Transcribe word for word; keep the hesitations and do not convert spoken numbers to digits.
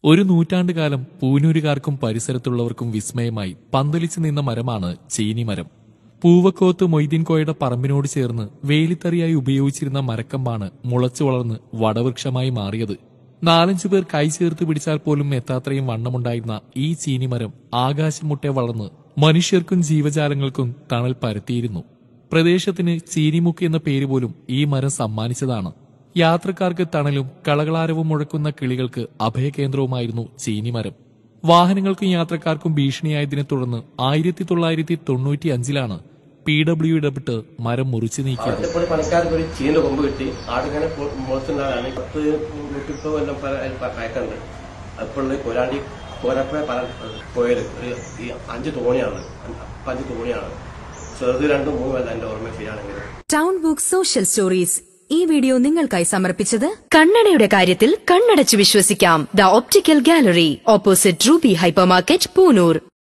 ഒരു നൂറ്റാണ്ടുകാലം പൂനൂരുകാർക്കും പരിസരത്തുള്ളവർക്കും വിസ്മയമായി പന്തലിച്ചു നിന്ന മരമാണ് ചീനിമരം. പൂവക്കോത്ത് മൊയ്തീൻകോയുടെ പറമ്പിനോട് ചേർന്ന് വേലിത്തറിയായി ഉപയോഗിച്ചിരുന്ന മരക്കമ്പാണ് മുളച്ചു വളർന്ന് വടവൃക്ഷമായി മാറിയത്. നാലഞ്ചു പേർ കൈ ചേർത്ത് പിടിച്ചാൽ പോലും എത്താത്രയും വണ്ണമുണ്ടായിരുന്ന ഈ ചീനിമരം ആകാശം മുട്ടെ വളർന്ന് മനുഷ്യർക്കും ജീവജാലങ്ങൾക്കും തണൽ പരത്തിയിരുന്നു. പ്രദേശത്തിന് ചീനിമുക്ക് എന്ന പേര് പോലും ഈ മരം സമ്മാനിച്ചതാണ്. യാത്രക്കാർക്ക് തണലും കളകളാരവും മുഴക്കുന്ന കിളികൾക്ക് അഭയകേന്ദ്രവുമായിരുന്നു ചീനിമരം. വാഹനങ്ങൾക്കും യാത്രക്കാർക്കും ഭീഷണിയായതിനെ തുടർന്ന് ആയിരത്തി തൊള്ളായിരത്തി തൊണ്ണൂറ്റി അഞ്ചിലാണ് പി ഡബ്ല്യു ഇടപെട്ട് മരം മുറിച്ചു നീക്കിയത്. പണിക്കാർക്ക് ഒരു ചീന്റെ കൊമ്പ് കിട്ടി ആടിങ്ങനെ മുളച്ചുണ്ടാകാൻ പത്ത് നൂറ്റിപ്പോ കൊല്ലം പയക്കുണ്ട്. അപ്പോൾ കൊരാണ്ടി കോരപ്പ പല പോയത് ഒരു അഞ്ച് തോണിയാണ് അഞ്ച് തോണിയാണ് ചെറുത് രണ്ടും മൂന്നും അല്ല എന്റെ ഓർമ്മ ശരിയാണെങ്കിൽ. ടൗൺ ബുക്ക് സോഷ്യൽ സ്റ്റോറീസ് ഈ വീഡിയോ നിങ്ങൾക്കായി സമർപ്പിച്ചത് കണ്ണടയുടെ കാര്യത്തിൽ കണ്ണടച്ച് വിശ്വസിക്കാം. The optical gallery, opposite ruby hypermarket, Poonoor.